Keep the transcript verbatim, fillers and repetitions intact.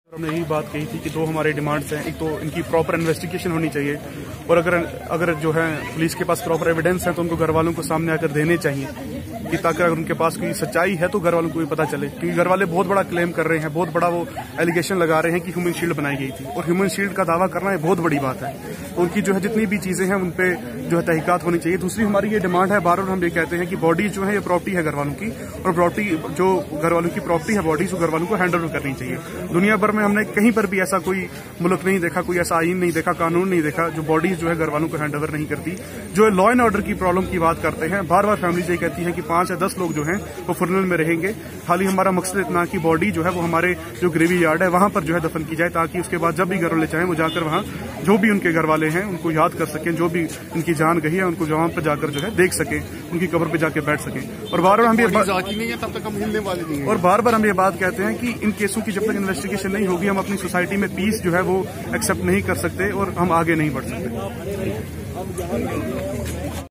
हमने यही बात कही थी कि दो हमारे डिमांड्स हैं। एक तो इनकी प्रॉपर इन्वेस्टिगेशन होनी चाहिए और अगर अगर जो है पुलिस के पास प्रॉपर एविडेंस है तो उनको घर वालों को सामने आकर देने चाहिए कि ताकि अगर उनके पास कोई सच्चाई है तो घर वालों को भी पता चले। क्योंकि घर वाले बहुत बड़ा क्लेम कर रहे हैं, बहुत बड़ा वो एलिगेशन लगा रहे हैं कि ह्यूमन शील्ड बनाई गई थी और ह्यूमन शील्ड का दावा करना एक बहुत बड़ी बात है। तो उनकी जो है जितनी भी चीजें हैं उन पे जो है तहकीकात होनी चाहिए। दूसरी हमारी ये डिमांड है, बार बार हम ये कहते हैं कि बॉडी जो है ये प्रॉपर्टी है घर वालों की और प्रॉपर्टी जो घर वालों की प्रॉपर्टी है बॉडीज घर वालों को हैंड ओवर करनी चाहिए। दुनिया भर में हमने कहीं पर भी ऐसा कोई मुल्क नहीं देखा, कोई ऐसा आईन नहीं देखा, कानून नहीं देखा जो बॉडीज जो है घर वालों को हैंड ओवर नहीं करती। जो लॉ एंड ऑर्डर की प्रॉब्लम की बात करते हैं, बार बार फैमिलीज ये कहती है कि पांच या दस लोग जो हैं वो फुरनल में रहेंगे। खाली हमारा मकसद इतना कि बॉडी जो है वो हमारे जो ग्रेवी यार्ड है वहां पर जो है दफन की जाए, ताकि उसके बाद जब भी घर वाले चाहें वो जाकर वहां जो भी उनके घर वाले हैं उनको याद कर सकें, जो भी उनकी जान गई है उनको वहां पर जाकर जो है देख सकें, उनकी कब्र पे जाकर बैठ सकें। और बार बार हम ये नहीं है तब तक हम हिलने वाले नहीं है। और बार बार हम ये बात कहते हैं कि इन केसों की जब तक इन्वेस्टिगेशन नहीं होगी हम अपनी सोसाइटी में पीस जो है वो एक्सेप्ट नहीं कर सकते और हम आगे नहीं बढ़ सकते।